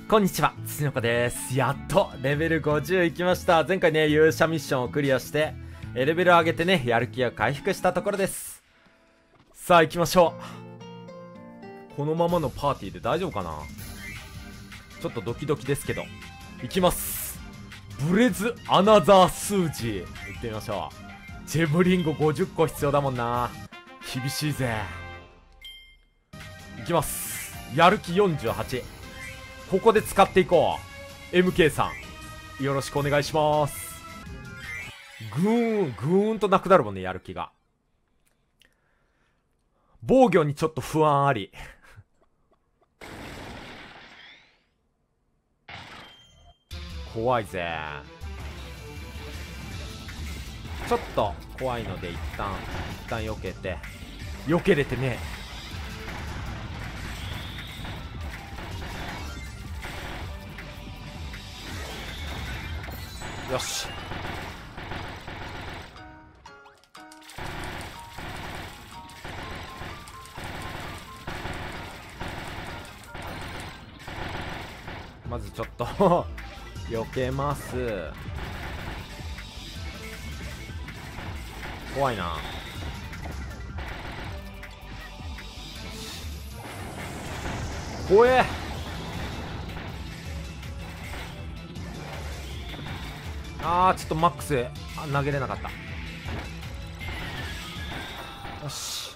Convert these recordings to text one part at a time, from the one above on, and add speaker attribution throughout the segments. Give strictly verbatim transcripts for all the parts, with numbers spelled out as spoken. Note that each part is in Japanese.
Speaker 1: こんにちは、つのこです。やっとレベルごじゅういきました。前回ね、勇者ミッションをクリアしてレベルを上げてね、やる気が回復したところです。さあ行きましょう。このままのパーティーで大丈夫かな。ちょっとドキドキですけど行きます。ブレズアナザー数字行ってみましょう。ジェブリンゴごじゅっこ必要だもんな。厳しいぜ。行きます。やる気よんじゅうはち、ここで使っていこう。 エムケー さんよろしくお願いします。ぐーんぐーんとなくなるもんね、やる気が。防御にちょっと不安あり怖いぜ。ちょっと怖いので一旦一旦避けて避けれてね。よし。まずちょっと避けます。怖いな。怖え。あー、ちょっとマックス投げれなかった。よし。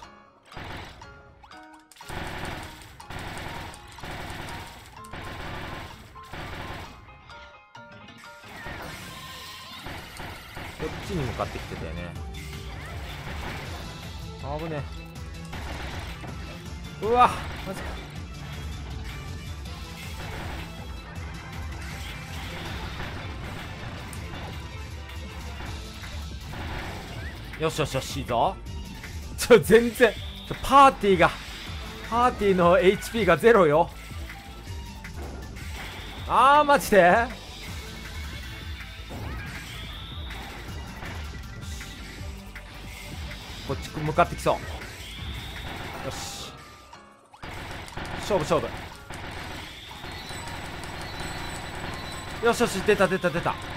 Speaker 1: こっちに向かってきてたよね。あぶねえ。うわマジか。よしよしよし、いいぞ。ちょ全然ちょパーティーがパーティーの エイチピー がゼロよ。あーマジで。こっち向かってきそう。よし勝負勝負。よしよし、出た出た出た。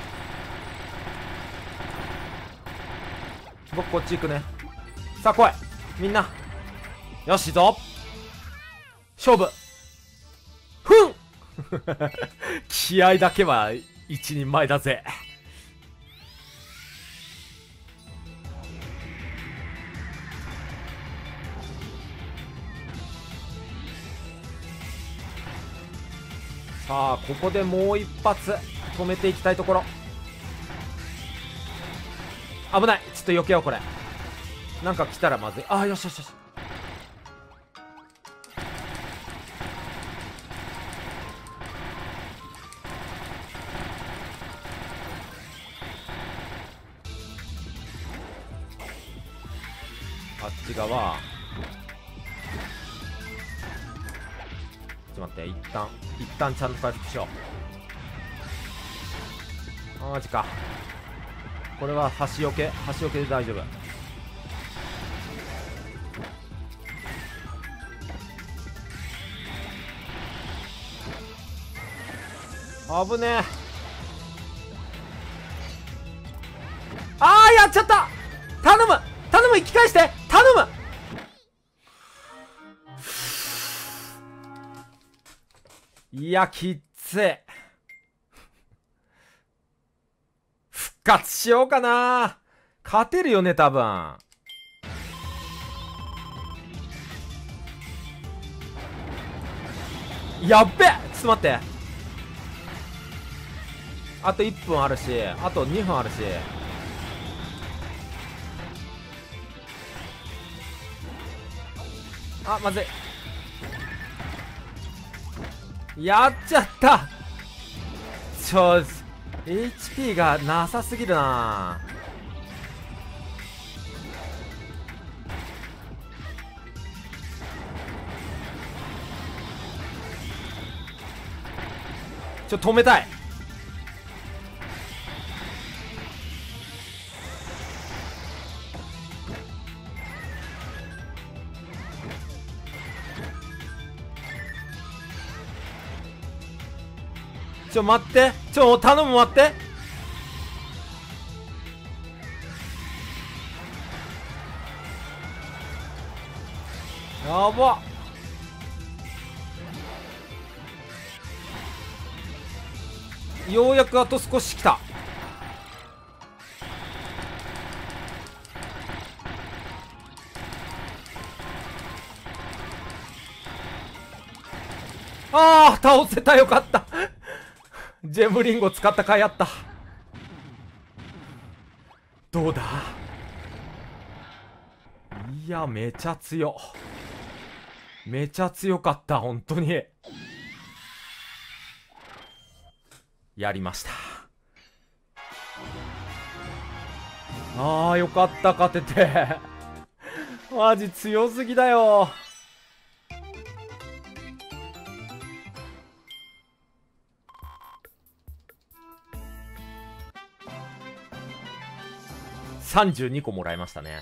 Speaker 1: 僕こっち行くね。さあ来いみんな。よしいいぞ勝負。ふん気合だけは一人前だぜ。さあここでもう一発止めていきたいところ。危ない。ちょっと避けよう。これなんか来たらまずい。ああよしよしよし。あっち側ちょっと待って、一旦一旦ちゃんと回復しよう。あマジか。これは端よけ端よけで大丈夫。危ねえ。あーやっちゃった。頼む頼む生き返して頼む。いやきっつい。復活しようかな。勝てるよね多分。やっべ。ちょっと待って、あといっぷんあるしあとにふんあるし。あまずい。やっちゃった。ちょ エイチピー がなさすぎるな。ちょっと止めたい。 ちょ待って、ちょ頼む待って。やば。ようやくあと少し来た。ああ倒せた、よかったジェムリンゴ使った甲斐あった。どうだ。いやめちゃ強、めちゃ強かった、本当に。やりました。ああよかった、勝ててマジ強すぎだよ。さんじゅうにこもらいましたね。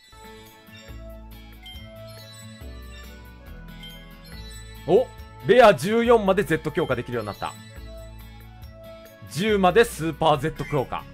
Speaker 1: お、レアじゅうよんまで Z 強化できるようになった。じゅうまでスーパー Z 強化。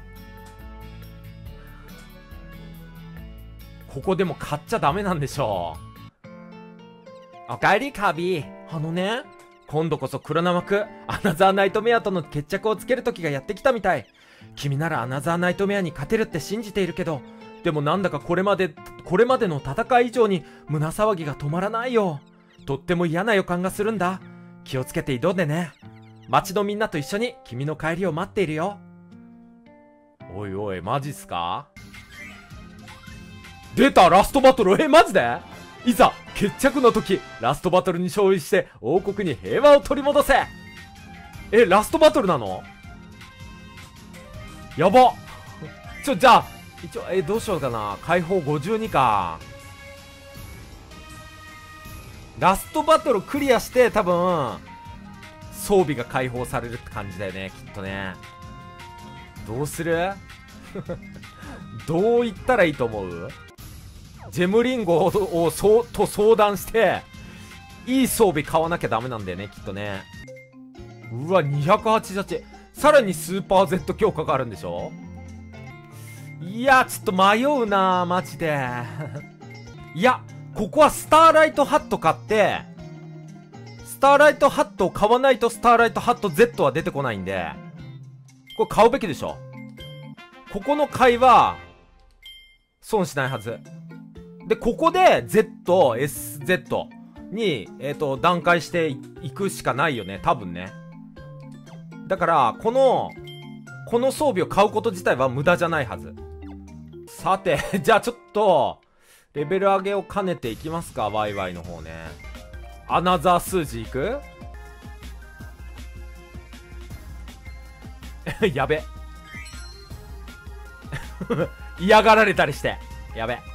Speaker 1: ここでも買っちゃダメなんでしょう。おかえりカービィ。あのね、今度こそ黒生くアナザーナイトメアとの決着をつける時がやってきたみたい。君ならアナザーナイトメアに勝てるって信じているけど、でもなんだかこれまでこれまでの戦い以上に胸騒ぎが止まらないよ。とっても嫌な予感がするんだ。気をつけて挑んでね。町のみんなと一緒に君の帰りを待っているよ。おいおいマジっすか。出たラストバトル。えマジで。いざ決着の時、ラストバトルに勝利して王国に平和を取り戻せ。えラストバトルなの。やば。ちょじゃあ一応えどうしようかな。解放ごじゅうにか。ラストバトルクリアして多分装備が解放されるって感じだよね、きっとね。どうするどう言ったらいいと思う。ジェムリンゴををそうと相談していい装備買わなきゃダメなんだよね、きっとね。うわにひゃくはちじゅうはち、さらにスーパー Z 強化があるんでしょ。いやちょっと迷うなマジでいやここはスターライトハット買って、スターライトハットを買わないとスターライトハット Z は出てこないんで、これ買うべきでしょ。ここの買いは損しないはずで、ここで Z、エスゼット に、えっと、段階していくしかないよね、多分ね。だから、この、この装備を買うこと自体は無駄じゃないはず。さて、じゃあちょっと、レベル上げを兼ねていきますか、ワイワイの方ね。アナザー数字いくやべ。嫌がられたりして。やべ。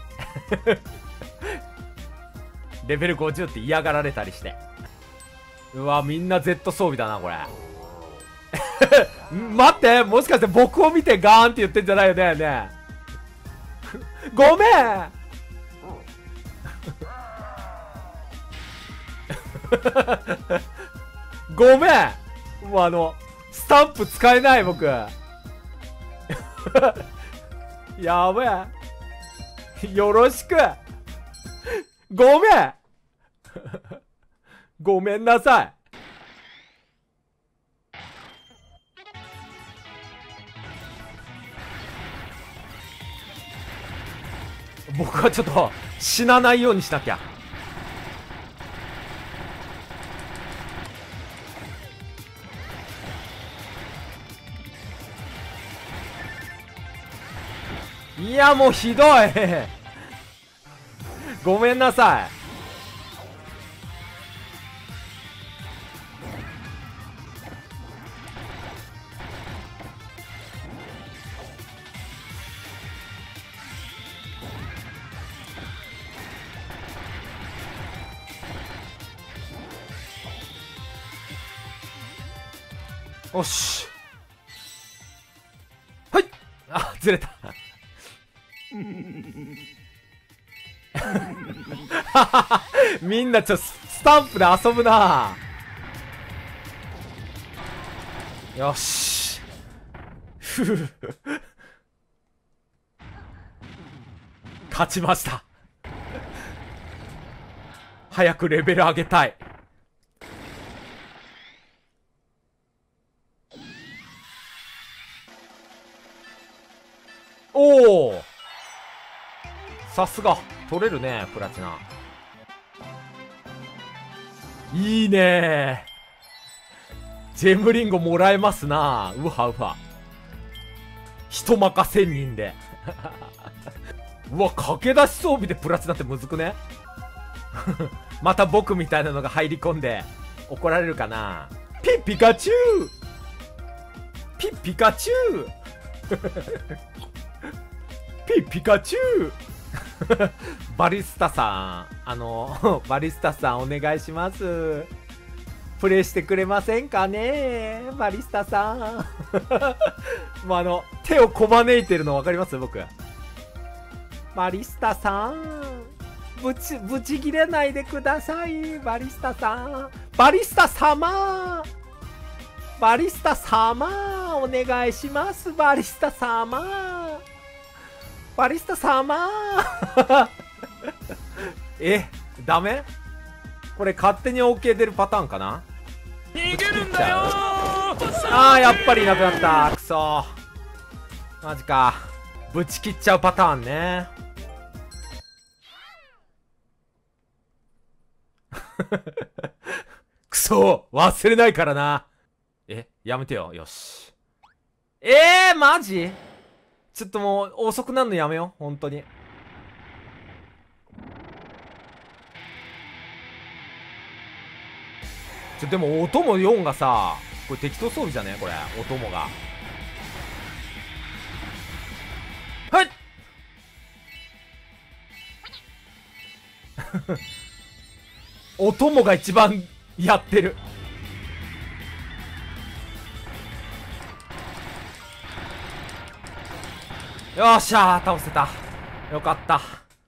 Speaker 1: レベルごじゅうって嫌がられたりして。うわみんな Z 装備だなこれ待って、もしかして僕を見てガーンって言ってんじゃないよね。ねごめんごめん、もうあのスタンプ使えない僕やべえ、よろしく。ごめんごめんなさい。僕はちょっと死なないようにしなきゃ。いやもうひどいごめんなさい。よし、はい。あ、ずれたみんなちょっとスタンプで遊ぶな。 よしふふ勝ちました。早くレベル上げたい。おお、さすが取れるね、プラチナ。いいねー。ジェムリンゴもらえますな。うはうは。人任せんにんでうわ、駆け出し装備でプラチナってむずくねまた僕みたいなのが入り込んで怒られるかな。ピッピカチュウ、ピッピカチュウピッピカチュウバリスタさん、あのバリスタさんお願いします。プレイしてくれませんかね、バリスタさんもうあの手をこまねいてるの分かります？僕バリスタさん、ぶちぶち切れないでください。バリスタさん、バリスタ様、バリスタ様お願いします。バリスタ様、バリスタ様え、ダメ？これ勝手に OK 出るパターンかな。逃げるんだよー。あー、やっぱりいなくなった。くそー、マジか。ぶち切っちゃうパターンねくそー、忘れないからな。え、やめてよ。よし。えー、マジ？ちょっともう遅くなるのやめよう、本当に。ちょ、でもお供よんがさ、これ適当装備じゃねこれ、お供が。はいお供が一番やってる。よっしゃー、倒せた。よかった。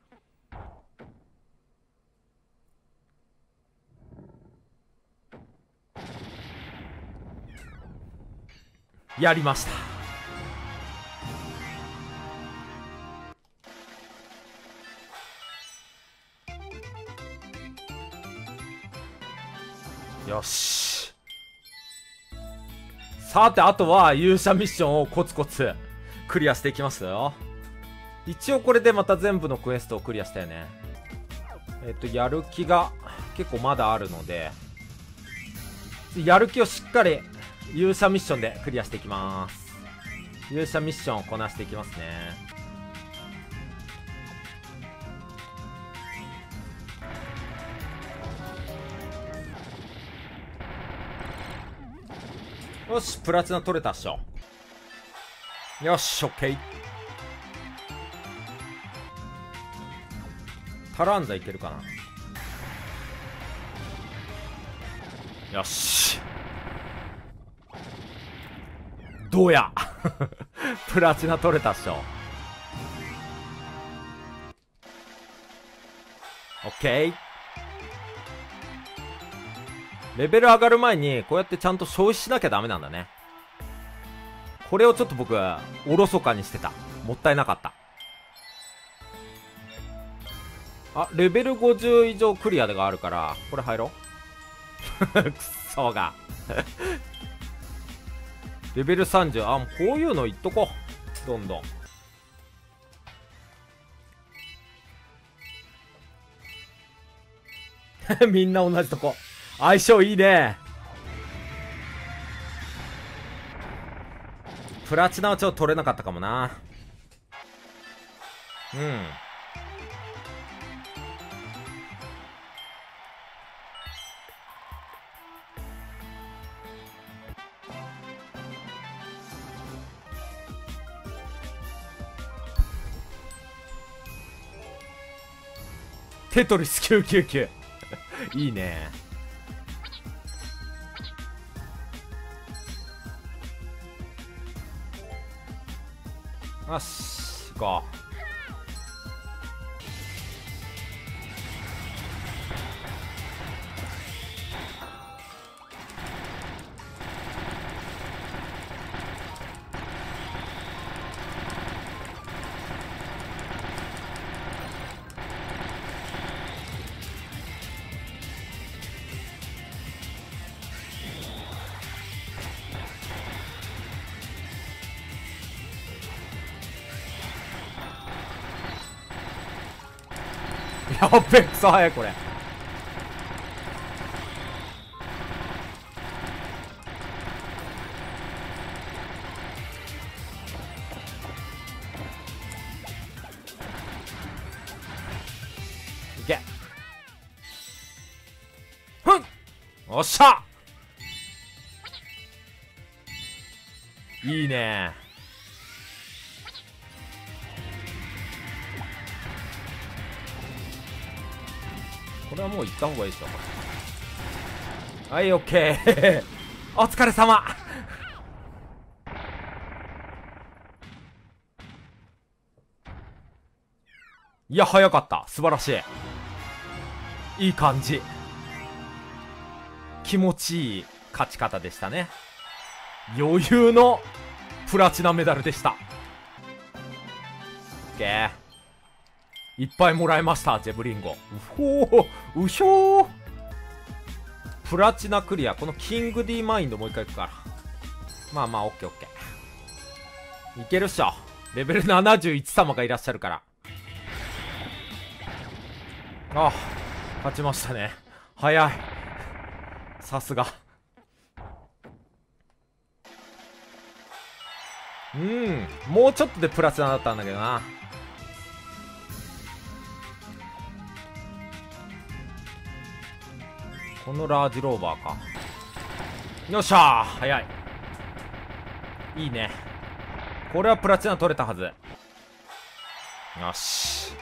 Speaker 1: やりました。よし。さて、あとは勇者ミッションをコツコツクリアしていきますよ。一応これでまた全部のクエストをクリアしたよね。えっとやる気が結構まだあるので、やる気をしっかり勇者ミッションでクリアしていきます。勇者ミッションをこなしていきますね。よし、プラチナ取れたっしょ。よし、オッケー。タランザいけるかな。よし、どうやプラチナ取れたっしょ。オッケー。レベル上がる前にこうやってちゃんと消費しなきゃダメなんだね。これをちょっと僕おろそかにしてた。もったいなかった。あ、レベルごじゅう以上クリアがあるからこれ入ろうくっそがレベルさんじゅう、あ、もうこういうのいっとこう。どんどんみんな同じとこ。相性いいね。プラチナはちょっと取れなかったかもな。うん。テトリスきゅうきゅうきゅういいね。よし、行こやっべ、クソ早いこれ。いけ。ふん、おっしゃ。いいね。これはもう行った方がいいでしょ。はい、オッケー。お疲れ様。いや、早かった。素晴らしい。いい感じ。気持ちいい勝ち方でしたね。余裕のプラチナメダルでした。オッケー。いっぱいもらえました、ジェブリンゴ。うほー、うひょー。プラチナクリア。このキング D マインドもう一回いくから。まあまあ、オッケーオッケー。いけるっしょ。レベルななじゅういち様がいらっしゃるから。ああ、勝ちましたね。早い。さすが。うん、もうちょっとでプラチナだったんだけどな。このラージローバーか。よっしゃー、早い。いいね。これはプラチナ取れたはず。よし。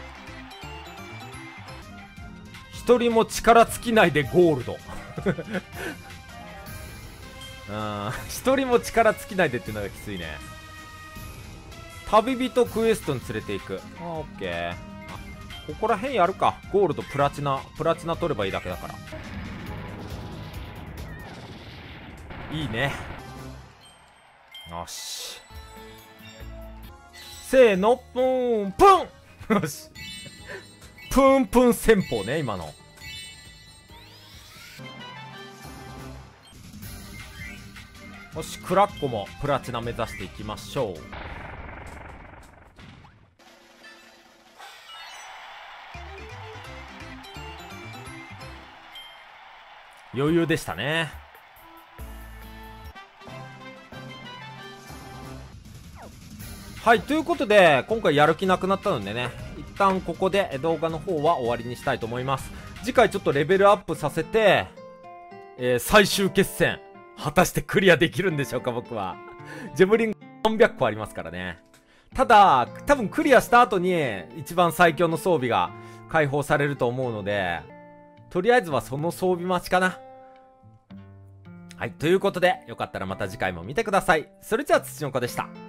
Speaker 1: 一人も力尽きないでゴールド。うん、一人も力尽きないでっていうのがきついね。旅人クエストに連れていく。あ、オッケー。あ、ここら辺やるか。ゴールドプラチナプラチナ取ればいいだけだから。いいね。よし。せーの、プーンプン。よし。プンプン戦法ね、今の。よし、クラッコもプラチナ目指していきましょう。余裕でしたね。はい、ということで今回やる気なくなったのでね、一旦ここで動画の方は終わりにしたいと思います。次回ちょっとレベルアップさせて、えー、最終決戦果たしてクリアできるんでしょうか。僕はジェブリンさんびゃっこありますからね。ただ多分クリアした後に一番最強の装備が解放されると思うので、とりあえずはその装備待ちかな。はい、ということでよかったらまた次回も見てください。それじゃあ土の子でした。